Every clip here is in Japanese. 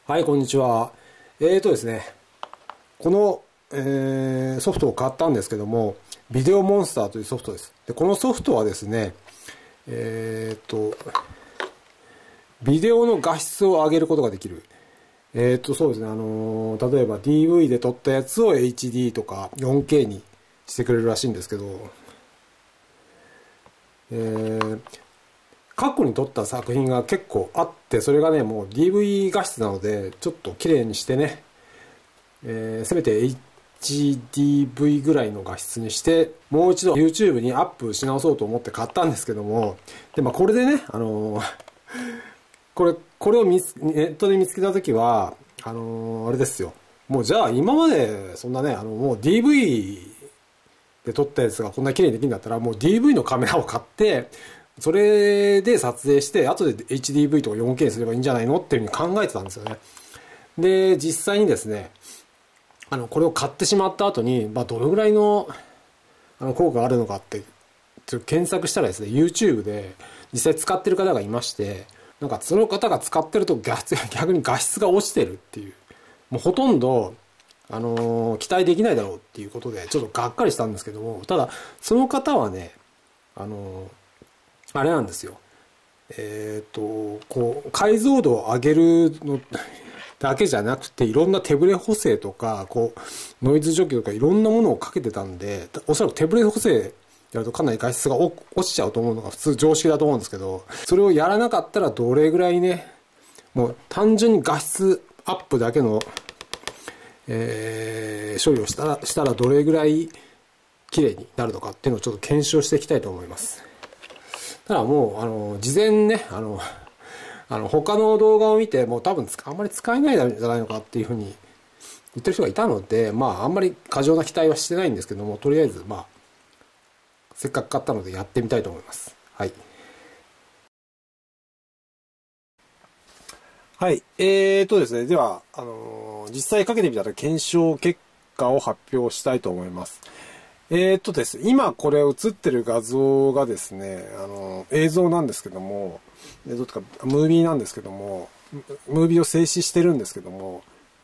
はい、こんにちは。ですね、この、ソフトを買ったんですけども、ビデオモンスターというソフトです。で、このソフトはですね、ビデオの画質を上げることができる。そうですね、例えば DV で撮ったやつを HD とか 4K にしてくれるらしいんですけど、過去に撮った作品が結構あって、それがね、もう DV 画質なので、ちょっと綺麗にしてね、せめて HDV ぐらいの画質にして、もう一度 YouTube にアップし直そうと思って買ったんですけども、で、まあこれでね、これをネットで見つけたときは、あれですよ。もうじゃあ今までそんなね、もう DV で撮ったやつがこんな綺麗にできるんだったら、もう DV のカメラを買って、それで撮影して、後で HDV とか 4K にすればいいんじゃないのっていうふうに考えてたんですよね。で、実際にですね、これを買ってしまった後に、まあ、どのぐらいの、効果があるのかって、ちょっと検索したらですね、YouTube で実際使ってる方がいまして、なんかその方が使ってると逆に画質が落ちてるっていう、もうほとんど、期待できないだろうっていうことで、ちょっとがっかりしたんですけども、ただ、その方はね、あれなんですよ。こう、解像度を上げるのだけじゃなくて、いろんな手ブレ補正とか、こう、ノイズ除去とかいろんなものをかけてたんで、おそらく手ブレ補正やるとかなり画質が落ちちゃうと思うのが普通常識だと思うんですけど、それをやらなかったらどれぐらいね、もう単純に画質アップだけの、処理をしたらどれぐらい綺麗になるのかっていうのをちょっと検証していきたいと思います。ただもう、事前ね、他の動画を見て、もう多分あんまり使えないんじゃないのかっていうふうに言ってる人がいたので、まあ、あんまり過剰な期待はしてないんですけども、とりあえず、まあ、せっかく買ったのでやってみたいと思います。はい。はい。ですね。では、実際かけてみたら検証結果を発表したいと思います。ですね、今これ映ってる画像がですね、映像なんですけども、どっちか、ムービーなんですけども、ムービーを静止してるんですけども、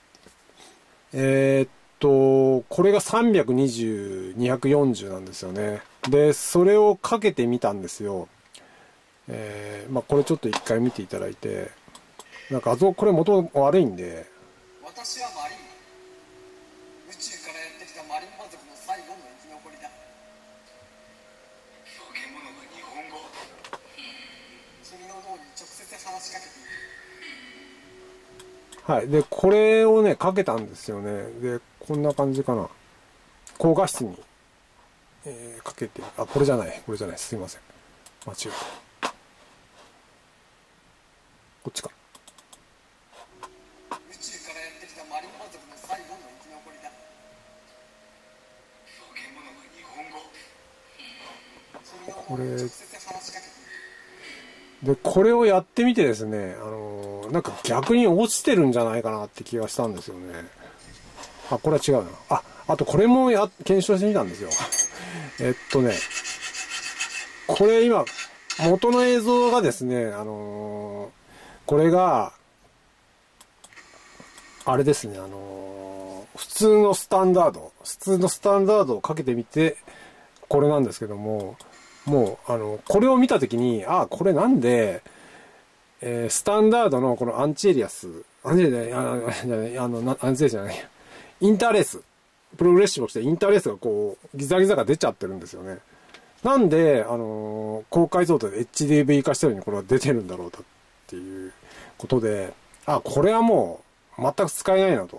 これが320、240なんですよね。で、それをかけてみたんですよ。まあこれちょっと一回見ていただいて、なんか画像、これ元悪いんで。 私はマリンバ。宇宙からやってきたマリンバ族の最後の生き残りだ。化け物が日本語。君の脳に直接話しかけている。 はい。で、これをね、かけたんですよね。で、こんな感じかな。高画質に、かけて、あ、これじゃない。これじゃない。すいません。間違えた。こっちか。 宇宙からやってきたマリンバ族の最後の生き残りだ。化け物が日本語。君の脳に直接話しかけている。 で、これをやってみてですね、なんか逆に落ちてるんじゃないかなって気がしたんですよね。あ、これは違うな。あとこれも検証してみたんですよ。これ今、元の映像がですね、これが、あれですね、普通のスタンダードをかけてみて、これなんですけども、もう、これを見たときに、これなんで、スタンダードのこのアンチエリアス、アンチエリアじゃない、インターレース、プログレッシブをしてインターレースがこう、ギザギザが出ちゃってるんですよね。なんで、高解像度で HDV 化してるのにこれは出てるんだろうとっていうことで、これはもう全く使えないなと。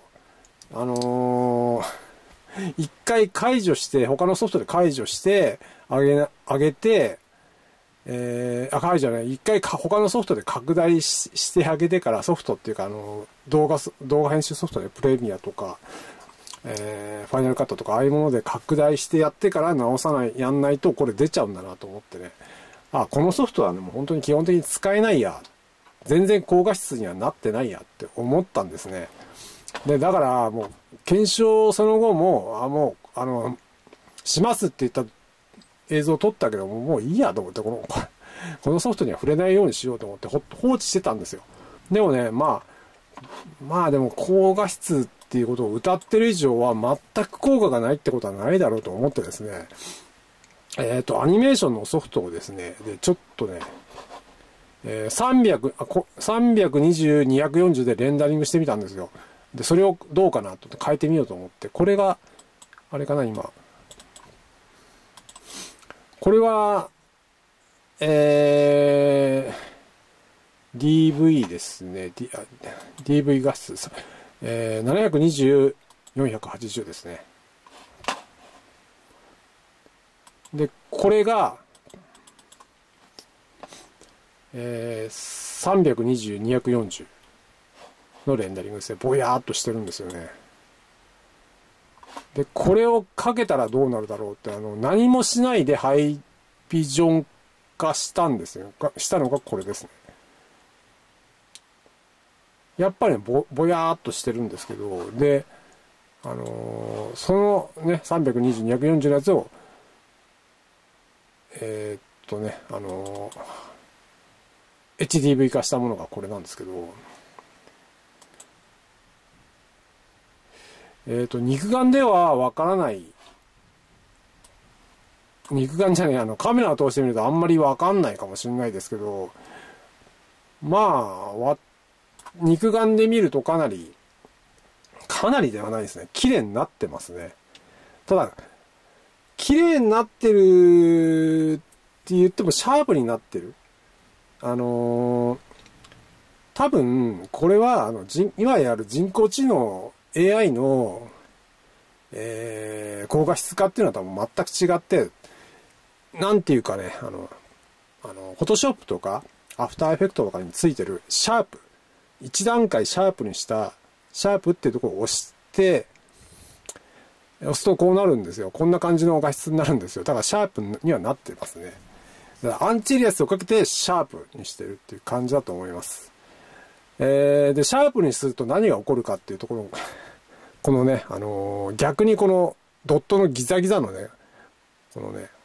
一回解除して、他のソフトで解除して、上げて、解除じゃない、一回他のソフトで拡大してあげてから、ソフトっていうか、動画編集ソフトでプレミアとか、ファイナルカットとか、ああいうもので拡大してやってからやんないとこれ出ちゃうんだなと思ってね。このソフトはね、もう本当に基本的に使えないや。全然高画質にはなってないやって思ったんですね。で、だからもう、検証その後も、しますって言った映像を撮ったけどもういいやと思って、このソフトには触れないようにしようと思って放置してたんですよ。でもね、まあ、 まあでも高画質っていうことを歌ってる以上は全く効果がないってことはないだろうと思ってですね、アニメーションのソフトをですね、で、ちょっとね、320、240でレンダリングしてみたんですよ。で、それをどうかなと変えてみようと思って、これが、あれかな、今。これは、DV ですね。DV 画質、720、480ですね。で、これが、320、240のレンダリングですね。ぼやーっとしてるんですよね。で、これをかけたらどうなるだろうって、何もしないでハイビジョン化したんですよ。したのがこれですね。やっぱりね、ぼやーっとしてるんですけど、で、そのね、320、240のやつを、HDV 化したものがこれなんですけど、肉眼ではわからない。肉眼じゃねえ、カメラを通してみるとあんまりわかんないかもしれないですけど、まあ、肉眼で見るとかなりではないですね。綺麗になってますね。ただ、綺麗になってるって言ってもシャープになってる。多分、これは、今やる人工知能 AI の、高画質化っていうのは多分全く違って、なんていうかね、フォトショップとか、アフターエフェクトとかについてるシャープ、一段階シャープにした、シャープっていうところを押すとこうなるんですよ。こんな感じの画質になるんですよ。だからシャープにはなってますね。だからアンチリアスをかけてシャープにしてるっていう感じだと思います。で、シャープにすると何が起こるかっていうところ、このね、逆にこのドットのギザギザのね、このね、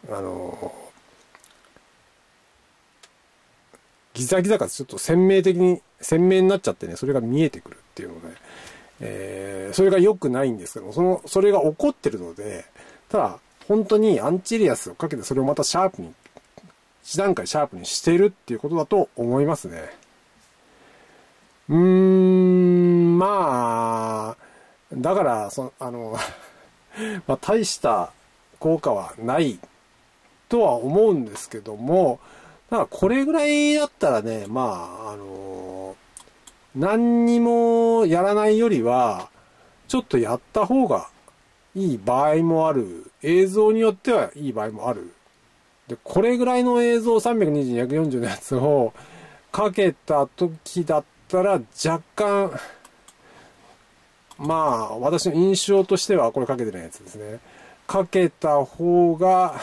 ギザギザがちょっと鮮明になっちゃってね、それが見えてくるっていうので、それが良くないんですけども、それが起こってるので、ただ、本当にアンチリアスをかけてそれをまたシャープに、一段階シャープにしてるっていうことだと思いますね。まあ、だから、まあ、大した効果はないとは思うんですけども、だからこれぐらいだったらね、まあ、何にもやらないよりは、ちょっとやった方がいい場合もある。映像によってはいい場合もある。で、これぐらいの映像320、240のやつをかけた時だったら若干、まあ、私の印象としてはこれかけてないやつですね。かけた方が、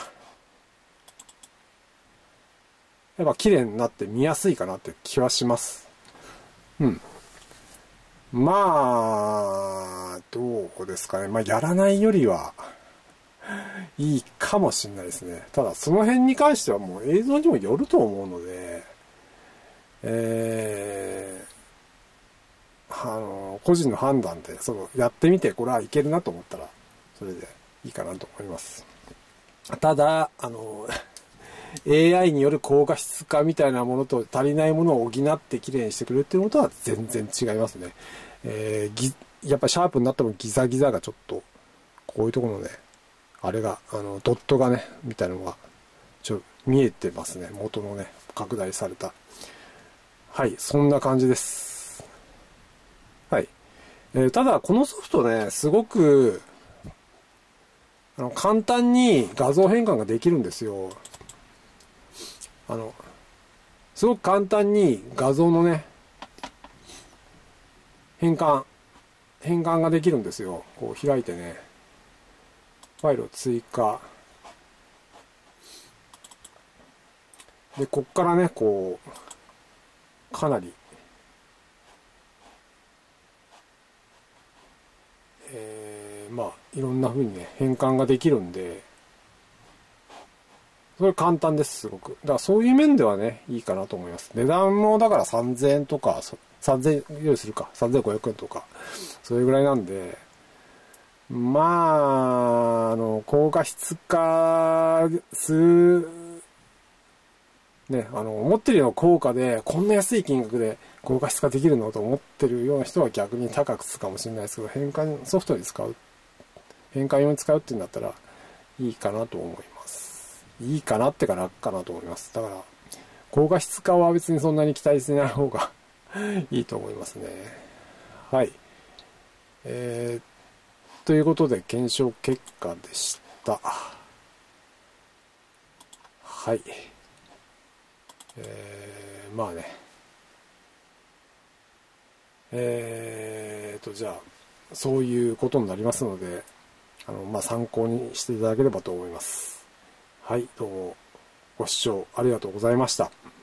やっぱ綺麗になって見やすいかなって気はします。うん。まあ、どうですかね。まあ、やらないよりはいいかもしれないですね。ただ、その辺に関してはもう映像にもよると思うので、個人の判断で、やってみて、これはいけるなと思ったら、それでいいかなと思います。ただ、AI による高画質化みたいなものと足りないものを補って綺麗にしてくれるっていうのとは全然違いますね。やっぱりシャープになってもギザギザがちょっと、こういうところのね、あれが、ドットがね、みたいなのが、見えてますね。元のね、拡大された。はい、そんな感じです。はい。ただ、このソフトね、すごく、簡単に画像変換ができるんですよ。すごく簡単に画像のね、変換ができるんですよ。こう開いてね、ファイルを追加。で、こっからね、こう、かなり、まあ、いろんな風にね、変換ができるんで、 それ簡単です、すごく。だからそういう面ではね、いいかなと思います。値段もだから3000円とか、3000円用意するか、3500円とか、それぐらいなんで、まあ、高画質化する、ね、思ってるような効果で、こんな安い金額で高画質化できるのと思ってるような人は逆に高くつくかもしれないですけど、変換ソフトに使う、変換用に使うっていうんだったら、いいかなと思います。いいかなってか楽かなと思います。だから、高画質化は別にそんなに期待しない方がいいと思いますね。はい。ということで、検証結果でした。はい。まあね。じゃあ、そういうことになりますので、まあ、参考にしていただければと思います。はい、どうもご視聴ありがとうございました。